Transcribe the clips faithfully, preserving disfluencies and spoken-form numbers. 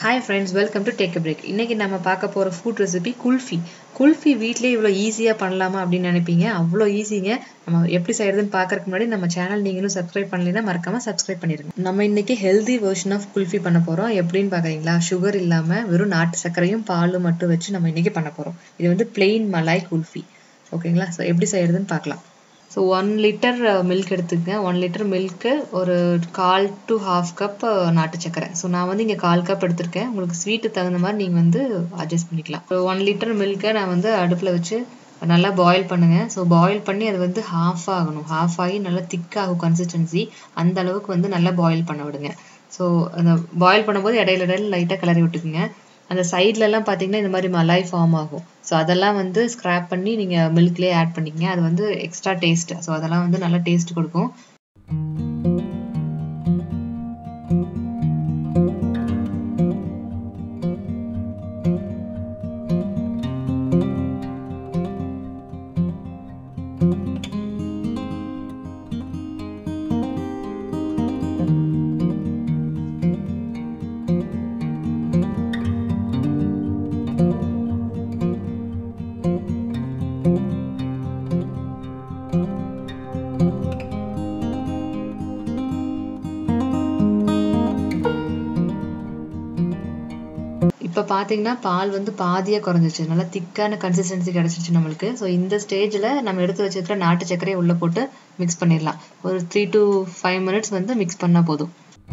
Hi friends, welcome to Take a Break. இன்னைக்கு நம்ம பார்க்க போற ஃபுட் ரெசிபி குல்ஃபி. குல்ஃபி வீட்லயே இவ்ளோ ஈஸியா பண்ணலாமா அப்படின்னு நினைப்பீங்க. அவ்ளோ ஈஸிங்க. நம்ம எப்படி செய்யறதுன்னு பார்க்கறதுக்கு முன்னாடி நம்ம சேனல் நீங்க இன்னும் சப்ஸ்கிரைப் பண்ணலைன்னா மறக்காம சப்ஸ்கிரைப் பண்ணிருங்க. நம்ம இன்னைக்கு ஹெல்தி வெர்ஷன் ஆஃப் குல்ஃபி பண்ண போறோம். எப்படின்னு பாக்குறீங்களா? சுகர் இல்லாம வெறும் நாட்டு சர்க்கரையும் பாலும் மட்டும் வச்சு நம்ம இன்னைக்கு பண்ண போறோம். இது வந்து plain மலாய் குல்ஃபி. ஓகேங்களா? சோ எப்படி செய்யறதுன்னு பார்க்கலாம். So one liter milk எடுத்துக்கங்க. one liter milk ஒரு கால் to half cup நாட்டு சக்கரை. So நான் வந்து இங்க கால் கப் எடுத்திருக்கேன். உங்களுக்கு ஸ்வீட் தகுந்த மாதிரி நீங்க வந்து அட்ஜஸ்ட் பண்ணிக்கலாம். So one liter milk நான் வந்து அடுப்புல வச்சு நல்லா பாயில் பண்ணுங்க. So பாயில் பண்ணி அது வந்து half ஆகணும். half ஆகி நல்லா திக் ஆகும் கன்சிஸ்டன்சி. அந்த அளவுக்கு வந்து நல்லா பாயில் பண்ண விடுங்க. So அந்த பாயில் பண்ணும்போது இடையில இடையில லைட்டா கிளறி விட்டுக்குங்க. அந்த சைடுல எல்லாம் பாத்தீங்கன்னா இந்த மாதிரி மலாய் ஃபார்ம் ஆகும். சோ அதெல்லாம் வந்து ஸ்கிராப் பண்ணி நீங்க மில்க்லயே ஆட் பண்ணிக்கங்க. அது வந்து எக்ஸ்ட்ரா டேஸ்ட். சோ அதெல்லாம் வந்து நல்ல டேஸ்ட் கொடுக்கும். இப்ப பாத்தீங்கன்னா பால் வந்து பாதியா குறைஞ்சிச்சு. நல்லா திக்கான கன்சிஸ்டன்சி கிடைச்சிருச்சு நம்மளுக்கு. சோ இந்த ஸ்டேஜ்ல நம்ம எடுத்து வச்சிருக்கிற நாட்டு சர்க்கரையை உள்ள போட்டு மிக்ஸ் பண்ணிடலாம். ஒரு three to five மினிட்ஸ் வந்து மிக்ஸ் பண்ணா போதும்.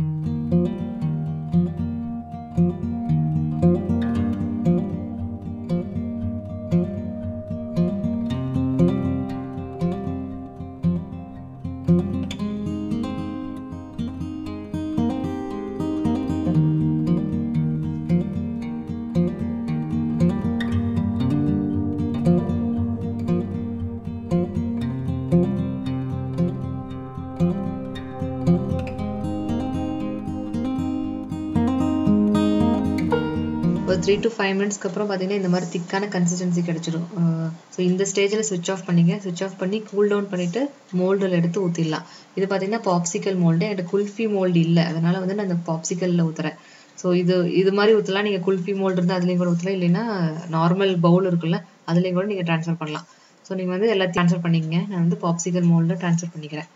ஒரு three to five மினிட்ஸ்க்கு அப்புறம் பாத்தீங்கன்னா இந்த மாதிரி திக்கான கன்சிஸ்டன்சி கிடைச்சிடும். சோ இந்த ஸ்டேஜ்ல ஸ்விட்ச் ஆஃப் பண்ணீங்க. ஸ்விட்ச் ஆஃப் பண்ணி கூல் டவுன் பண்ணிட்டு மோல்டுல எடுத்து ஊத்திடலாம். இது பாத்தீங்கன்னா பாப்சிக்கல் மோல்டு. என்கிட்ட குல்ஃபி மோல்டு இல்ல. அதனால வந்து நான் இந்த பாப்சிக்கல்ல ஊத்துறேன். சோ இது இது மாதிரி ஊத்தலாம். நீங்க குல்ஃபி மோல்டு இருந்தா அதுலயும் கூட ஊத்தலாம். இல்லைன்னா நார்மல் பவுல் இருக்குல்ல அதுலயும் கூட நீங்க ட்ரான்ஸ்ஃபர் பண்ணலாம். சோ நீங்க வந்து எல்லாத்தையும் ட்ரான்ஸ்ஃபர் பண்ணிக்கங்க. நான் வந்து பாப்சிக்கல் மோல்ட ட்ரான்ஸ்ஃபர் பண்ணிக்கிறேன்.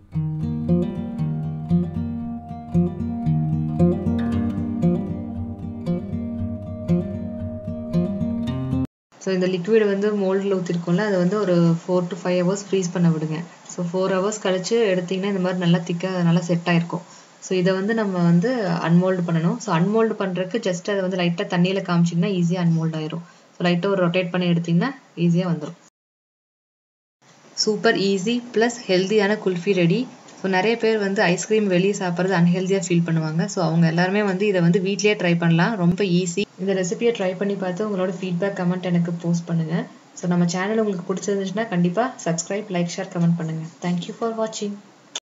ஸோ இந்த லிக்விட் வந்து மோல்டில் ஊற்றிருக்கோம்ல அதை வந்து ஒரு four to five hours freeze பண்ண விடுங்க. ஸோ ஃபோர் ஹவர்ஸ் கழிச்சு எடுத்தீங்கன்னா இந்த மாதிரி நல்லா திக்காக நல்லா செட் ஆயிருக்கும். ஸோ இதை வந்து நம்ம வந்து அன்மோல்டு பண்ணணும். ஸோ அன்மோல்டு பண்ணுறதுக்கு ஜஸ்ட் அதை வந்து லைட்டாக தண்ணியில் காமிச்சிங்கன்னா ஈஸியாக அன்மோல்ட் ஆயிரும். ஸோ லைட்டாக ஒரு ரொட்டேட் பண்ணி எடுத்தீங்கன்னா ஈஸியாக வந்துடும். சூப்பர் ஈஸி ப்ளஸ் ஹெல்தியான குல்ஃபி ரெடி. ஸோ நிறைய பேர் வந்து ஐஸ்கிரீம் வெளியே சாப்பிட்றது அன்ஹெல்தியாக ஃபீல் பண்ணுவாங்க. ஸோ அவங்க எல்லாருமே வந்து இதை வந்து வீட்லேயே ட்ரை பண்ணலாம். ரொம்ப ஈஸி. இந்த ரெசிபியை ட்ரை பண்ணி பார்த்து உங்களோட ஃபீட்பேக் கமெண்ட் எனக்கு போஸ்ட் பண்ணுங்க. ஸோ நம்ம சேனல் உங்களுக்கு பிடிச்சிருந்துச்சுன்னா கண்டிப்பாக சப்ஸ்கிரைப், லைக், ஷேர், கமெண்ட் பண்ணுங்க. தேங்க்யூ ஃபார் வாட்சிங்.